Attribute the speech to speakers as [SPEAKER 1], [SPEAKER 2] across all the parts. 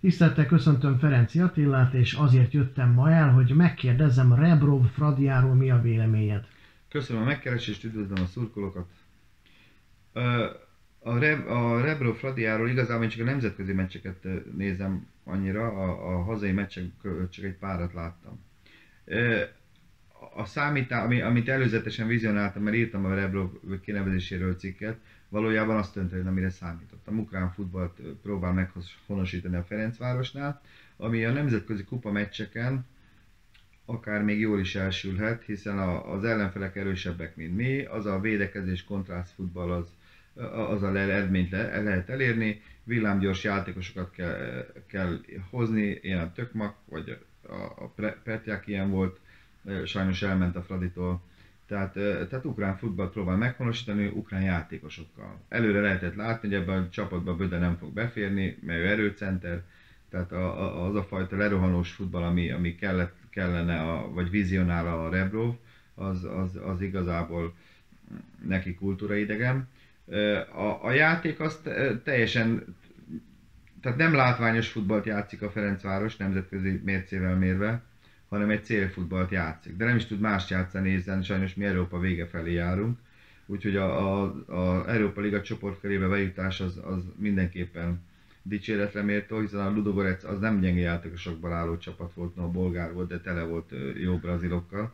[SPEAKER 1] Tisztelettel köszöntöm Ferenci Attilát, és azért jöttem ma el, hogy megkérdezzem Rebrov Fradiáról mi a véleményed.
[SPEAKER 2] Köszönöm a megkeresést, üdvözlöm a szurkolókat. A Rebro Fradiáról igazából én csak a nemzetközi meccseket nézem annyira, a hazai meccsek csak egy párat láttam. Amit előzetesen vizionáltam, mert írtam a Rebro kinevezéséről cikket, valójában azt döntött, amire számítottam. Ukrán futballt próbál meghonosítani a Ferencvárosnál, ami a nemzetközi kupa meccseken akár még jól is elsülhet, hiszen az ellenfelek erősebbek, mint mi, az a védekezés kontraszt futball az a eredményt lehet elérni, villámgyors játékosokat kell hozni, ilyen Tökmak, vagy a Petják ilyen volt, sajnos elment a Fraditól. Tehát ukrán futballt próbál meghonosítani ukrán játékosokkal. Előre lehetett látni, hogy ebben a csapatban Böde nem fog beférni, mert ő erőcenter, tehát az a fajta lerohanós futball, ami kellene, vagy vizionál a Rebrov, az igazából neki kultúraidegen. A játék az teljesen, tehát nem látványos futballt játszik a Ferencváros nemzetközi mércével mérve, hanem egy célfutballt játszik. De nem is tud mást játszani, hiszen sajnos mi Európa vége felé járunk. Úgyhogy a Európa Liga csoportkörébe bejutás az mindenképpen dicséretre méltó, hiszen a Ludogorec az nem gyenge játékosokból álló csapat volt, no, a bolgár volt, de tele volt jó brazilokkal,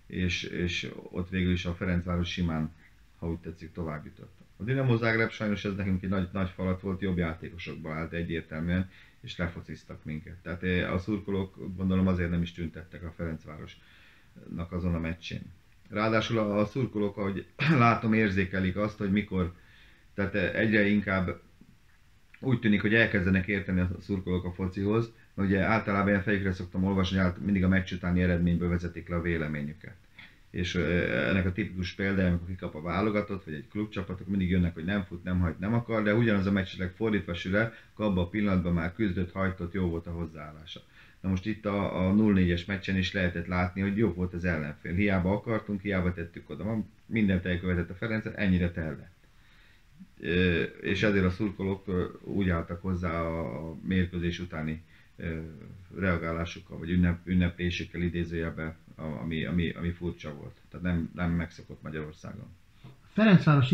[SPEAKER 2] és ott végül is a Ferencváros simán, ha úgy tetszik, tovább jutott. A Dinamo Zagreb sajnos ez nekünk egy nagy falat volt, jobb játékosokból állt egyértelműen, és lefociztak minket. Tehát a szurkolók gondolom azért nem is tüntettek a Ferencvárosnak azon a meccsén. Ráadásul a szurkolók, ahogy látom, érzékelik azt, hogy mikor, tehát egyre inkább úgy tűnik, hogy elkezdenek érteni a szurkolók a focihoz, mert ugye általában ilyen fejükre szoktam olvasni, hogy mindig a meccs utáni eredményből vezetik le a véleményüket. És ennek a tipikus példája, amikor kikap a válogatott, vagy egy klubcsapat, akkor mindig jönnek, hogy nem fut, nem hajt, nem akar, de ugyanaz a meccsleg fordítva sül le, akkor abban a pillanatban már küzdött, hajtott, jó volt a hozzáállása. Na most itt a 0-4-es meccsen is lehetett látni, hogy jobb volt az ellenfél. Hiába akartunk, hiába tettük oda. Mindent elkövetett a Ferenc, ennyire tellett. És ezért a szurkolók úgy álltak hozzá a mérkőzés utáni reagálásukkal, vagy ünneplésükkel idézőjelben, ami furcsa volt. Tehát nem megszokott Magyarországon.
[SPEAKER 1] Ferencváros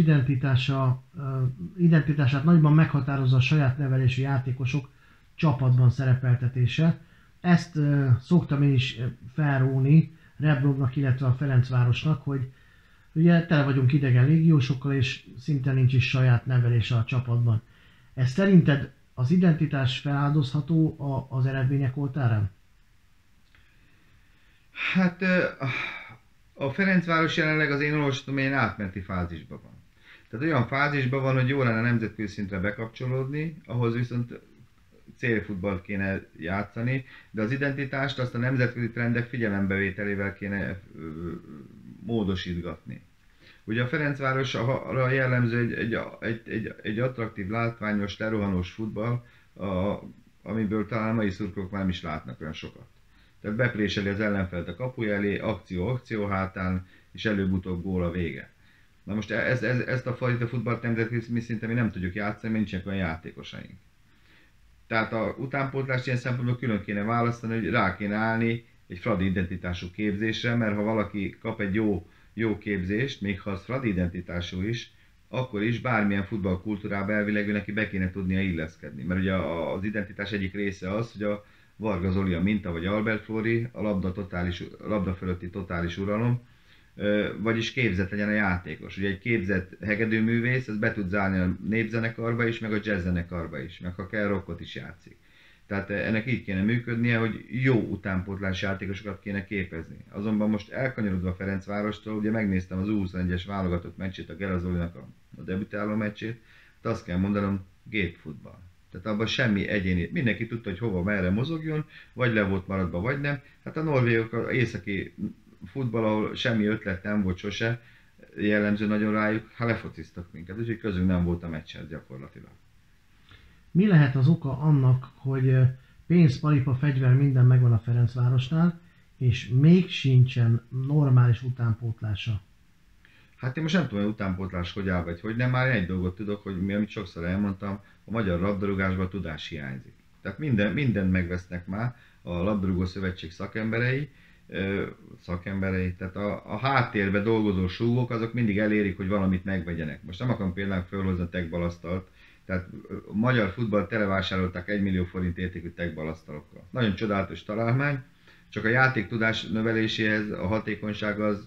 [SPEAKER 1] identitását nagyban meghatározza a saját nevelésű játékosok csapatban szerepeltetése. Ezt szoktam én is felróni Rebrovnak, illetve a Ferencvárosnak, hogy ugye tele vagyunk idegen légiósokkal, és szinte nincs is saját nevelése a csapatban. Ez szerinted az identitás feláldozható az eredmények oltárán?
[SPEAKER 2] Hát a Ferencváros jelenleg az én olvasatom ilyen átmeneti fázisban van. Tehát olyan fázisban van, hogy jó lenne nemzetközi szintre bekapcsolódni, ahhoz viszont célfutballt kéne játszani, de az identitást azt a nemzetközi trendek figyelembevételével kéne módosítgatni. Ugye a Ferencváros arra jellemző egy attraktív, látványos, lerohanós futball, amiből talán a mai szurkolók már nem is látnak olyan sokat. Tehát bepréseli az ellenfelt a kapuja elé, akció hátán, és előbb-utóbb gól a vége. Na most ezt a fajta futballt nemzetközi szinten mi nem tudjuk játszani, mert nincsenek olyan játékosaink. Tehát a utánpótlást ilyen szempontból külön kéne választani, hogy rá kéne állni egy fradi identitású képzésre, mert ha valaki kap egy jó képzést, még ha az fradi identitású is, akkor is bármilyen futballkultúrába elvileg neki be kéne tudnia illeszkedni. Mert ugye az identitás egyik része az, hogy a Varga Zoli a minta, vagy Albert Flóri, a labda fölötti totális uralom, vagyis képzett legyen a játékos. Ugye egy képzett hegedűművész, ez be tud zárni a népzenekarba is, meg a jazzzenekarba is, meg ha kell rockot is játszik. Tehát ennek így kéne működnie, hogy jó utánpótlás játékosokat kéne képezni. Azonban most elkanyarodva a Ferencvárostól, ugye megnéztem az U21-es válogatott meccsét, a Gerazolinak a debütáló meccsét, de azt kell mondanom, gépfutball. Tehát abban semmi egyéni, mindenki tudta, hogy hova, merre mozogjon, vagy le volt maradva, vagy nem. Hát a norvégok az északi futball, ahol semmi ötlet nem volt sose, jellemző nagyon rájuk, ha lefociztak minket, úgyhogy közünk nem volt a meccshez gyakorlatilag.
[SPEAKER 1] Mi lehet az oka annak, hogy pénz, palipa, fegyver, minden megvan a Ferencvárosnál, és még sincsen normális utánpótlása?
[SPEAKER 2] Hát én most nem tudom, hogy utánpótlás hogy áll, vagy hogy nem, már egy dolgot tudok, hogy amit sokszor elmondtam, a magyar labdarúgásban tudás hiányzik. Tehát mindent megvesznek már a labdarúgó szövetség szakemberei, tehát a háttérbe dolgozó súgók azok mindig elérik, hogy valamit megvegyenek. Most nem akarom például felhozni a tekbalasztalt, tehát a magyar futballt televásárolták 1 millió forint értékű tekbalasztalokkal. Nagyon csodálatos találmány, csak a játék tudás növeléséhez a hatékonyság az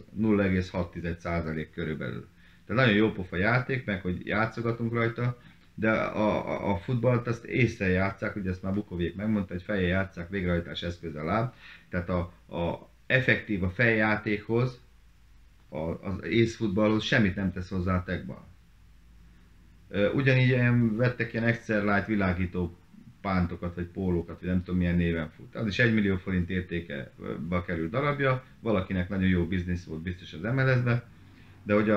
[SPEAKER 2] 0,6% körülbelül. Tehát nagyon jó pofa játék, meg hogy játszogatunk rajta, de a futballt azt észre játsszák, ugye ezt már Bukoviék megmondta, hogy fejjel játsszák, végrehajtás eszköze láb. Tehát effektív a fejjátékhoz, az észfutballhoz semmit nem tesz hozzá a tekball. Ugyanígy vettek ilyen Excel Light világító pántokat, vagy pólókat, vagy nem tudom milyen néven fut. Az is 1 millió forint értékebe kerül darabja, valakinek nagyon jó biznisz volt biztos az MLS-be, de hogy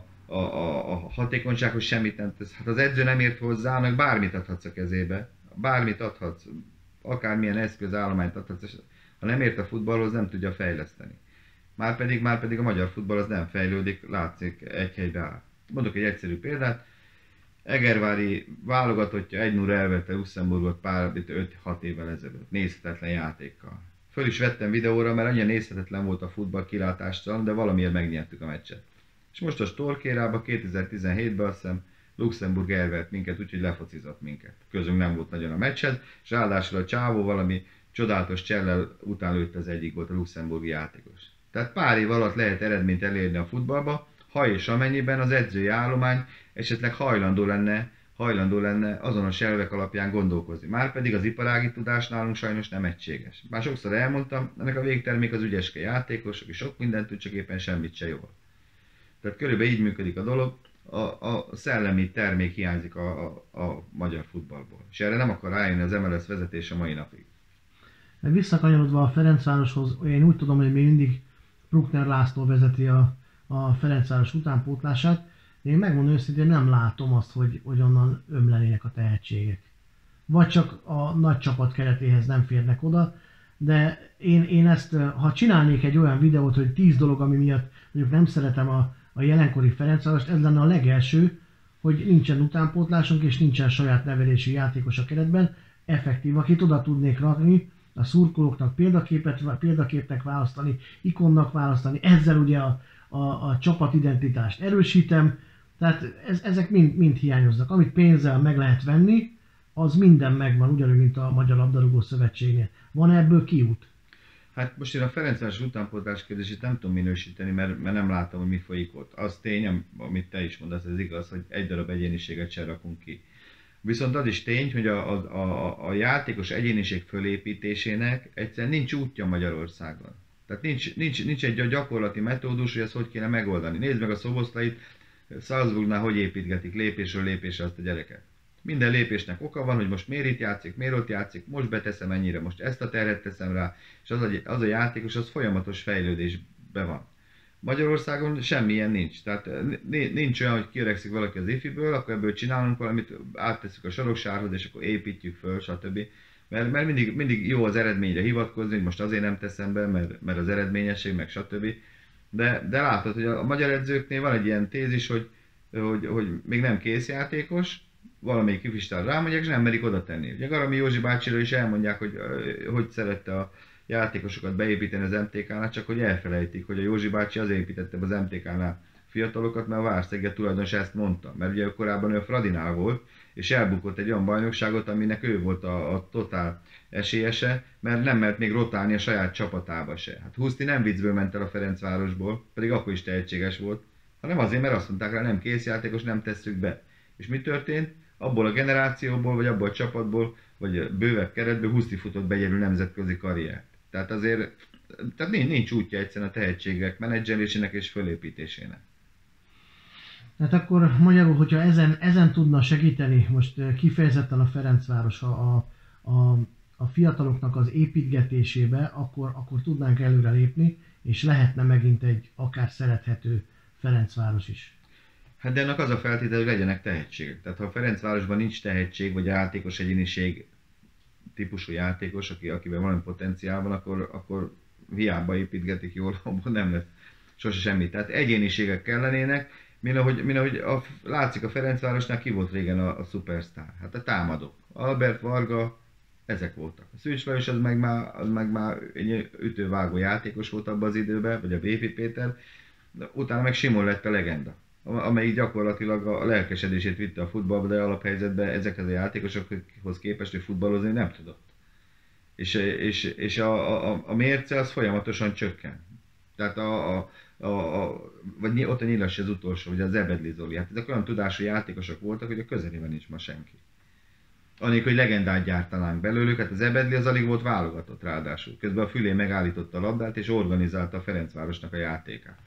[SPEAKER 2] a hatékonysághoz semmit nem tesz. Hát az edző nem ért hozzá, meg bármit adhatsz a kezébe, bármit adhatsz, akármilyen eszközállományt adhatsz, ha nem ért a futballhoz, nem tudja fejleszteni. Márpedig a magyar futball az nem fejlődik, látszik, egy helybe áll. Mondok egy egyszerű példát, Egervári válogatottja 1-0 elvette Luxemburgot pár 5-6 évvel ezelőtt, nézhetetlen játékkal. Föl is vettem videóra, mert annyira nézhetetlen volt a futball kilátástalan, de valamiért megnyertük a meccset. És most a Storkérában 2017-ben azt hiszem Luxemburg elvert minket, úgyhogy lefocizott minket. Közünk nem volt nagyon a meccset, és ráadásul a csávó valami csodálatos csellel után lőtte az egyik volt a luxemburgi játékos. Tehát pár év alatt lehet eredményt elérni a futballba, ha és amennyiben az edzői állomány esetleg hajlandó lenne azonos elvek alapján gondolkozni. Márpedig az iparági tudás nálunk sajnos nem egységes. Már sokszor elmondtam, ennek a végtermék az ügyeske játékos, aki sok mindent tud, csak éppen semmit se jól. Tehát körülbelül így működik a dolog, a szellemi termék hiányzik a magyar futballból. És erre nem akar rájönni az MLS vezetés a mai napig.
[SPEAKER 1] Visszakanyarodva a Ferencvároshoz, én úgy tudom, hogy még mindig Bruckner László vezeti a Ferencváros utánpótlását. Én megmondom őszintén, nem látom azt, hogy onnan ömlenének a tehetségek. Vagy csak a nagy csapat keretéhez nem férnek oda, de én ezt, ha csinálnék egy olyan videót, hogy 10 dolog, ami miatt mondjuk nem szeretem a jelenkori Ferencvárost, ez lenne a legelső, hogy nincsen utánpótlásunk és nincsen saját nevelésű játékos a keretben, effektív, akit oda tudnék rakni, a szurkolóknak példaképnek választani, ikonnak választani, ezzel ugye a csapatidentitást erősítem, tehát ezek mind hiányoznak. Amit pénzzel meg lehet venni, az minden megvan, ugyanúgy, mint a Magyar Labdarúgó Szövetségnél. Van ebből kiút?
[SPEAKER 2] Hát most én a Ferencváros utánpótlás kérdését nem tudom minősíteni, mert nem látom, hogy mi folyik ott. Az tény, amit te is mondasz, ez igaz, hogy egy darab egyéniséget sem rakunk ki. Viszont az is tény, hogy a játékos egyéniség fölépítésének egyszerűen nincs útja Magyarországon. Tehát nincs egy gyakorlati metódus, hogy ezt hogy kéne megoldani. Nézd meg a Szoboszlait, Salzburgnál hogy építgetik lépésről lépésre azt a gyereket. Minden lépésnek oka van, hogy most miért itt játszik, miért ott játszik, most beteszem ennyire, most ezt a terhet teszem rá, és az a játékos az folyamatos fejlődésben van. Magyarországon semmilyen nincs. Tehát nincs olyan, hogy kiöregszik valaki az ifiből, akkor ebből csinálunk valamit, áttesszük a saroksárhoz, és akkor építjük föl, stb. Mert mindig jó az eredményre hivatkozni, hogy most azért nem teszem be, mert az eredményesség, meg stb. De látod, hogy a magyar edzőknél van egy ilyen tézis, hogy még nem kész játékos, valamelyik kifistál rámondják, és nem merik oda tenni. Ugye Garami Józsi bácsiról is elmondják, hogy szerette a játékosokat beépíteni az MTK-nál, csak hogy elfelejtik, hogy a Józsi bácsi azért építette be az MTK-nál fiatalokat, mert a Várszeged tulajdonos ezt mondta. Mert ugye korábban ő a Fradinál volt, és elbukott egy olyan bajnokságot, aminek ő volt a totál esélyese, mert nem mert még rotálni a saját csapatába se. Hát Huszti nem viccből ment el a Ferencvárosból, pedig akkor is tehetséges volt, hanem azért, mert azt mondták rá, nem készjátékos, nem tesszük be. És mi történt? Abból a generációból, vagy abból a csapatból, vagy bővebb keretből Huszti futott be egyedül nemzetközi karriert. Tehát azért nincs útja egyszerűen a tehetségek menedzselésének és fölépítésének.
[SPEAKER 1] Hát akkor magyarul, hogyha ezen tudna segíteni, most kifejezetten a Ferencváros a fiataloknak az építgetésébe, akkor tudnánk előrelépni, és lehetne megint egy akár szerethető Ferencváros is.
[SPEAKER 2] Hát de ennek az a feltétel, hogy legyenek tehetségek. Tehát ha a Ferencvárosban nincs tehetség, vagy játékos egyéniség típusú játékos, akiben valami potenciál van, akkor hiába építgetik jól, abban nem lesz sose semmi. Tehát egyéniségek kellenének, mint ahogy látszik a Ferencvárosnál ki volt régen a szupersztár. Hát a támadó. Albert Varga, Ezek voltak. A Szűcs Lajos az meg már egy ütővágó játékos volt abban az időben, vagy a Bépi Péter, de utána meg Simon lett a legenda, amelyik gyakorlatilag a lelkesedését vitte a futballba, de alaphelyzetben ezekhez a játékosokhoz képest, hogy futballozni nem tudott. És a mérce az folyamatosan csökken. Tehát vagy ott a Nyilas az utolsó, vagy az Ebedli Zoli. Hát ezek olyan tudású játékosok voltak, hogy a közelében nincs ma senki. Annélkül, hogy legendát gyártanánk belőlük, hát az Ebedli az alig volt válogatott ráadásul. Közben a Fülé megállította a labdát és organizálta a Ferencvárosnak a játékát.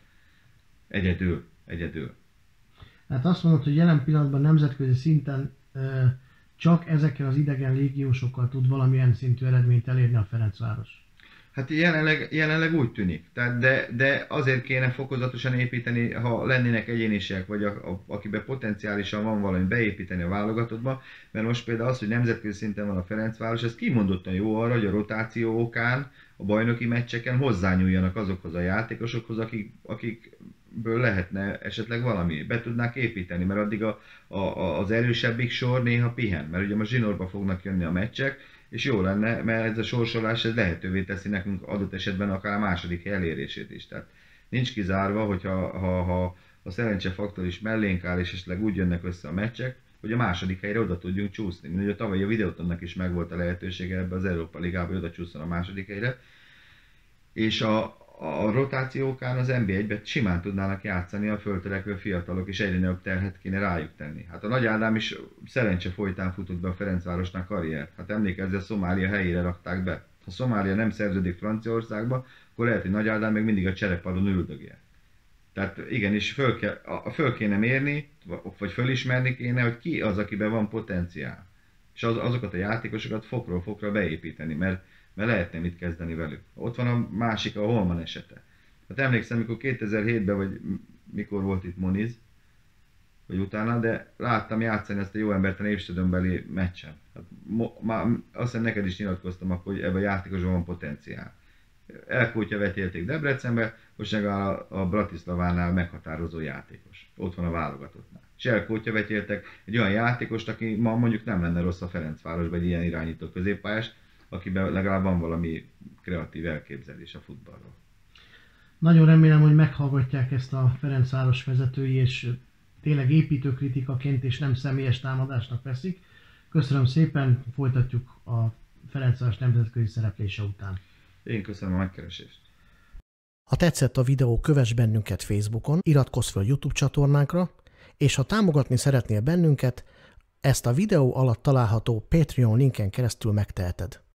[SPEAKER 2] Egyedül.
[SPEAKER 1] Hát azt mondod, hogy jelen pillanatban nemzetközi szinten csak ezekkel az idegen légiósokkal tud valamilyen szintű eredményt elérni a Ferencváros.
[SPEAKER 2] Hát jelenleg úgy tűnik. Tehát de azért kéne fokozatosan építeni, ha lennének egyéniségek, vagy akiben potenciálisan van valami, beépíteni a válogatottba, mert most például az, hogy nemzetközi szinten van a Ferencváros, ez kimondottan jó arra, hogy a rotáció okán, a bajnoki meccseken hozzányúljanak azokhoz a játékosokhoz, akikből lehetne esetleg valami, be tudnák építeni, mert addig az erősebbik sor néha pihen, mert ugye most zsinórba fognak jönni a meccsek, és jó lenne, mert ez a sorsolás ez lehetővé teszi nekünk adott esetben akár a második hely elérését is. Tehát nincs kizárva, hogyha a szerencsefaktor is mellénk áll, és esetleg úgy jönnek össze a meccsek, hogy a második helyre oda tudjunk csúszni. Mint ugye tavaly a Videótonnak is megvolt a lehetősége ebbe az Európa Ligába, hogy oda csúszson a második helyre. És a rotációkán az NB1-ben simán tudnának játszani a föltörekvő fiatalok, és egyre nagyobb terhet kéne rájuk tenni. Hát a Nagy Ádám is szerencse folytán futott be a Ferencvárosnak karriert. Hát emlékezz, a Szomália helyére rakták be. Ha Szomália nem szerződik Franciaországba, akkor lehet, hogy Nagy Ádám még mindig a cserepadon üldögél. Tehát igenis föl kéne mérni, vagy fölismerni kéne, hogy ki az, akiben van potenciál. És azokat a játékosokat fokról fokra beépíteni, mert lehetne mit kezdeni velük. Ott van a másik, a Holman esete. Hát emlékszem, mikor 2007-ben, vagy mikor volt itt Moniz, vagy utána, de láttam játszani ezt a jó embert a Népstadionbeli meccsen. Hát, azt hiszem neked is nyilatkoztam akkor, hogy ebben a játékosban van potenciál. Elkútja vetélték Debrecenbe, most meg a Bratislavánál meghatározó játékos. Ott van a válogatottnál. És elkútja vetéltek egy olyan játékost, aki ma mondjuk nem lenne rossz a Ferencvárosban, egy ilyen irányító középpályás, akiben legalább van valami kreatív elképzelés a futballról.
[SPEAKER 1] Nagyon remélem, hogy meghallgatják ezt a Ferencváros vezetői, és tényleg építőkritikaként és nem személyes támadásnak veszik. Köszönöm szépen, folytatjuk a Ferencváros nemzetközi szereplése után.
[SPEAKER 2] Én köszönöm a megkeresést.
[SPEAKER 1] Ha tetszett a videó, kövess bennünket Facebookon, iratkozz fel YouTube csatornánkra, és ha támogatni szeretnél bennünket, ezt a videó alatt található Patreon linken keresztül megteheted.